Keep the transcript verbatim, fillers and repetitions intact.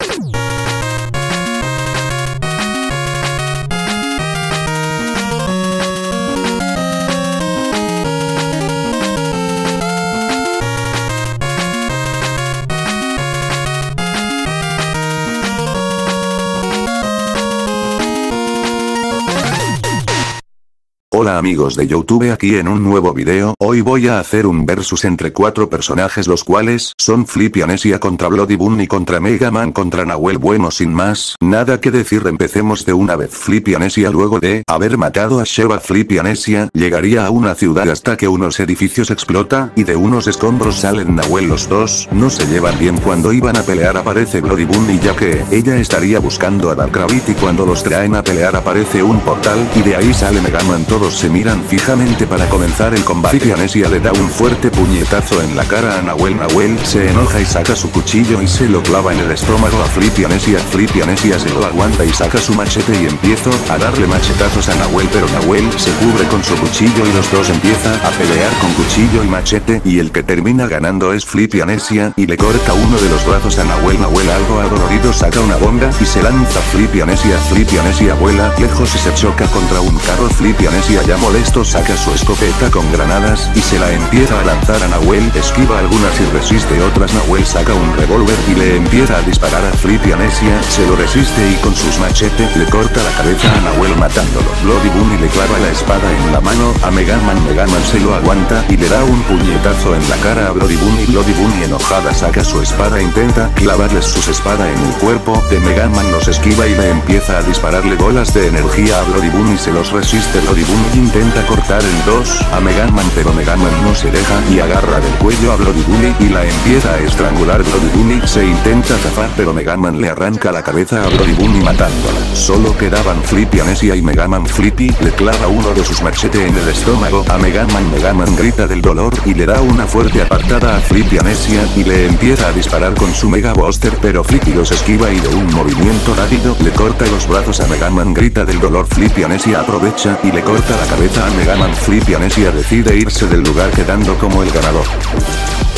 Hola amigos de YouTube, aquí en un nuevo video. Hoy voy a hacer un versus entre cuatro personajes, los cuales son Flippy Amnesia contra Bloody Bunny contra Mega Man contra Nahuel. Bueno, sin más, nada que decir, empecemos de una vez. Flippy Amnesia, luego de haber matado a Sheva, Flippy Amnesia llegaría a una ciudad hasta que unos edificios explota, y de unos escombros salen Nahuel. Los dos no se llevan bien. Cuando iban a pelear aparece Bloody Bunny, ya que ella estaría buscando a Dark Rabbit, y cuando los traen a pelear aparece un portal, y de ahí sale Mega Man. Todos se miran fijamente para comenzar el combate. Flippy Amnesia le da un fuerte puñetazo en la cara a Nahuel. Nahuel se enoja y saca su cuchillo y se lo clava en el estómago a Flippy Amnesia. Flippy Amnesia se lo aguanta y saca su machete y empieza a darle machetazos a Nahuel, pero Nahuel se cubre con su cuchillo y los dos empiezan a pelear con cuchillo y machete, y el que termina ganando es Flippy Amnesia, y le corta uno de los brazos a Nahuel. Nahuel, algo adolorido, saca una bomba y se lanza a Flippy Amnesia. Flippy Amnesia vuela lejos y se choca contra un carro. Flippy Amnesia, ya molesto, saca su escopeta con granadas y se la empieza a lanzar a Nahuel. Esquiva algunas y resiste otras. Nahuel saca un revólver y le empieza a disparar a Flippy Amnesia, se lo resiste y con sus machetes le corta la cabeza a Nahuel matándolo. Bloody Bunny le clava la espada en la mano a Mega Man. Mega Man se lo aguanta y le da un puñetazo en la cara a Bloody Bunny. Bloody Bunny, enojada, saca su espada e intenta clavarles sus espadas en el cuerpo de Mega Man. Los esquiva y le empieza a dispararle bolas de energía a Bloody Bunny, se los resiste. Bloody Bunny intenta cortar en dos a Mega Man, pero Mega Man no se deja y agarra del cuello a Bloody Bunny y la empieza a estrangular. Bloody Bunny se intenta zafar, pero Mega Man le arranca la cabeza a Bloody Bunny matándola. Solo quedaban Flippy Amnesia y Mega Man. Flippy le clava uno de sus machetes en el estómago a Mega Man. Mega Man grita del dolor y le da una fuerte apartada a Flippy Amnesia y le empieza a disparar con su Mega Buster, pero Flippy los esquiva y de un movimiento rápido le corta los brazos a Mega Man. Grita del dolor. Flippy Amnesia aprovecha y le corta la cabeza a Mega Man. Flippy Amnesia decide irse del lugar, quedando como el ganador.